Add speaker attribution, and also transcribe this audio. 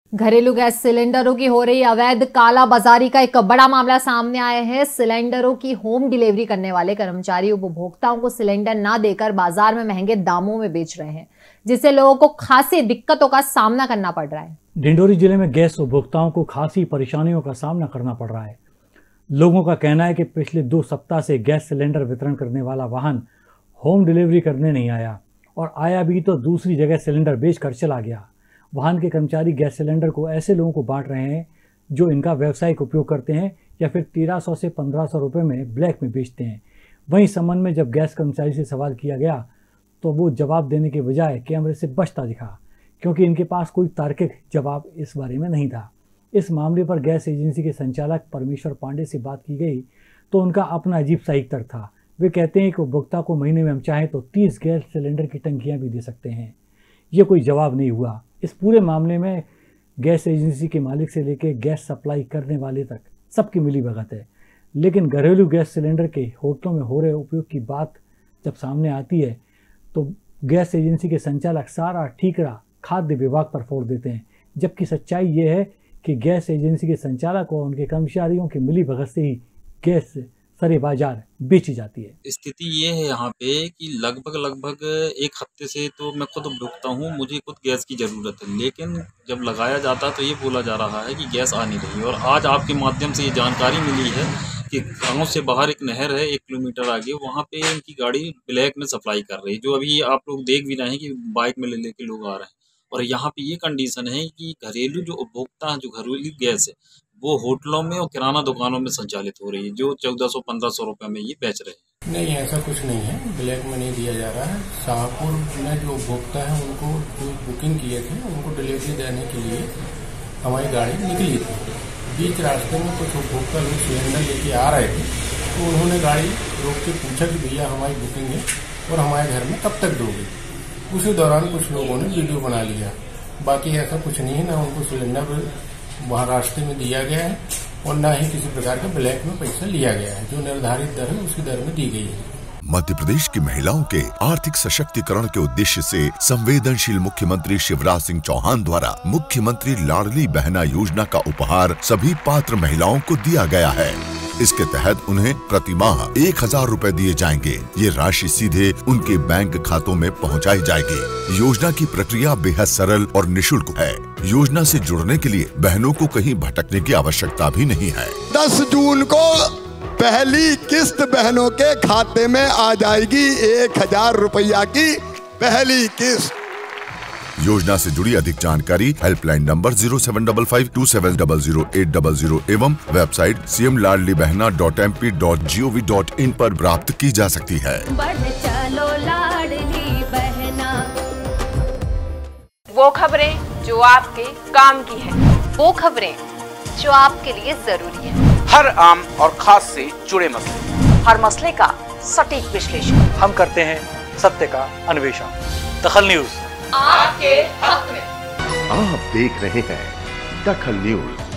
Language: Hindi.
Speaker 1: घरेलू गैस सिलेंडरों की हो रही अवैध कालाबाजारी का एक बड़ा मामला सामने आया है। सिलेंडरों की होम डिलीवरी करने वाले कर्मचारी उपभोक्ताओं को सिलेंडर ना देकर बाजार में महंगे दामों में बेच रहे हैं, जिससे लोगों को खासी दिक्कतों का सामना करना पड़ रहा है।
Speaker 2: डिंडोरी जिले में गैस उपभोक्ताओं को खासी परेशानियों का सामना करना पड़ रहा है। लोगों का कहना है कि पिछले 2 सप्ताह से गैस सिलेंडर वितरण करने वाला वाहन होम डिलीवरी करने नहीं आया, और आया भी तो दूसरी जगह सिलेंडर बेचकर चला गया। वाहन के कर्मचारी गैस सिलेंडर को ऐसे लोगों को बांट रहे हैं जो इनका व्यावसायिक उपयोग करते हैं या फिर 1300 से 1500 रुपये में ब्लैक में बेचते हैं। वहीं इस संबंध में जब गैस कर्मचारी से सवाल किया गया तो वो जवाब देने के बजाय कैमरे से बचता दिखा, क्योंकि इनके पास कोई तार्किक जवाब इस बारे में नहीं था। इस मामले पर गैस एजेंसी के संचालक परमेश्वर पांडे से बात की गई तो उनका अपना अजीब सा एक तर्क था। वे कहते हैं कि उपभोक्ता को महीने में हम चाहें तो 30 गैस सिलेंडर की टंकियां भी दे सकते हैं। ये कोई जवाब नहीं हुआ। इस पूरे मामले में गैस एजेंसी के मालिक से लेकर गैस सप्लाई करने वाले तक सबकी मिलीभगत है, लेकिन घरेलू गैस सिलेंडर के होटलों में हो रहे उपयोग की बात जब सामने आती है तो गैस एजेंसी के संचालक सारा ठीकरा खाद्य विभाग पर फोड़ देते हैं, जबकि सच्चाई ये है कि गैस एजेंसी के संचालक और उनके कर्मचारियों की मिलीभगत से ही गैस सरे बाजार बेची जाती है।
Speaker 3: स्थिति ये है यहाँ पे कि लगभग 1 हफ्ते से तो मैं खुद उपभोक्ता हूँ, मुझे खुद गैस की ज़रूरत है, लेकिन जब लगाया जाता तो ये बोला जा रहा है कि गैस आ नहीं रही। और आज आपके माध्यम से ये जानकारी मिली है कि गाँव से बाहर एक नहर है 1 किलोमीटर आगे, वहाँ पे इनकी गाड़ी ब्लैक में सप्लाई कर रही है, जो अभी आप लोग देख भी रहे हैं कि बाइक में ले के लोग आ रहे हैं। और यहाँ पे ये कंडीशन है कि घरेलू जो उपभोक्ता हैं, जो घरेलू गैस है, वो होटलों में और किराना दुकानों में संचालित हो रही है, जो 1400-1500 रुपए में ये बेच रहे हैं।
Speaker 4: नहीं, ऐसा कुछ नहीं है, ब्लैक में नहीं दिया जा रहा है। शाहपुर में जो उपभोक्ता है उनको जो बुकिंग किए थे उनको डिलीवरी देने के लिए हमारी गाड़ी निकली थी। बीच रास्ते में कुछ उपभोक्ता लोग सिलेंडर लेके आ रहे थे, तो उन्होंने गाड़ी रोक के पूछा कि भैया हमारी बुकिंग है और हमारे घर में कब तक दोगे। उसी दौरान कुछ लोगों ने वीडियो बना लिया। बाकी ऐसा कुछ नहीं है, ना उनको सिलेंडर वहाँ रास्ते में दिया गया है और न ही किसी प्रकार का ब्लैक में पैसा लिया गया है। जो निर्धारित दर है उसी दर में दी गई है।
Speaker 5: मध्य प्रदेश की महिलाओं के आर्थिक सशक्तिकरण के उद्देश्य से संवेदनशील मुख्यमंत्री शिवराज सिंह चौहान द्वारा मुख्यमंत्री लाडली बहना योजना का उपहार सभी पात्र महिलाओं को दिया गया है। इसके तहत उन्हें प्रति माह 1000 रुपए दिए जाएंगे। ये राशि सीधे उनके बैंक खातों में पहुंचाई जाएगी। योजना की प्रक्रिया बेहद सरल और निःशुल्क है। योजना से जुड़ने के लिए बहनों को कहीं भटकने की आवश्यकता भी नहीं है।
Speaker 6: 10 जून को पहली किस्त बहनों के खाते में आ जाएगी। 1000 रुपया की पहली किस्त।
Speaker 5: योजना से जुड़ी अधिक जानकारी हेल्पलाइन नंबर 075527000800 एवं वेबसाइट cmladlibehna.mp.gov.in पर प्राप्त की जा सकती है।
Speaker 7: चलो लाडली बहना। वो खबरें जो आपके काम की है, वो खबरें जो आपके लिए जरूरी है।
Speaker 8: हर आम और खास से जुड़े मसले,
Speaker 7: हर मसले का सटीक विश्लेषण
Speaker 9: हम करते हैं, सत्य का अन्वेषण। दखल न्यूज
Speaker 7: आपके हक में।
Speaker 10: आप देख रहे हैं दखल न्यूज।